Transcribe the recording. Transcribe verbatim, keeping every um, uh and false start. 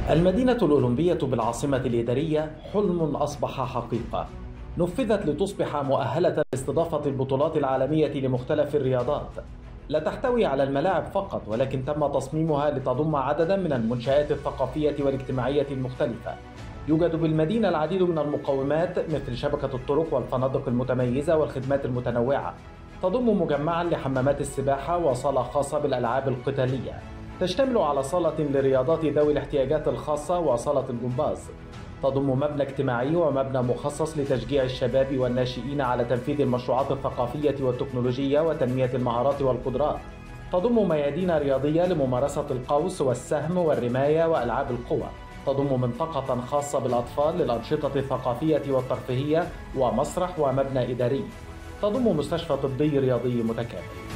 المدينة الأولمبية بالعاصمة الإدارية حلم أصبح حقيقة. نفذت لتصبح مؤهلة لاستضافة البطولات العالمية لمختلف الرياضات. لا تحتوي على الملاعب فقط، ولكن تم تصميمها لتضم عددا من المنشآت الثقافية والاجتماعية المختلفة. يوجد بالمدينة العديد من المقومات مثل شبكة الطرق والفنادق المتميزة والخدمات المتنوعة. تضم مجمعا لحمامات السباحة وصالة خاصة بالألعاب القتالية. تشتمل على صالة لرياضات ذوي الاحتياجات الخاصة وصالة الجمباز. تضم مبنى اجتماعي ومبنى مخصص لتشجيع الشباب والناشئين على تنفيذ المشروعات الثقافية والتكنولوجية وتنمية المهارات والقدرات. تضم ميادين رياضية لممارسة القوس والسهم والرماية وألعاب القوى. تضم منطقة خاصة بالأطفال للأنشطة الثقافية والترفيهية ومسرح ومبنى إداري. تضم مستشفى طبي رياضي متكامل.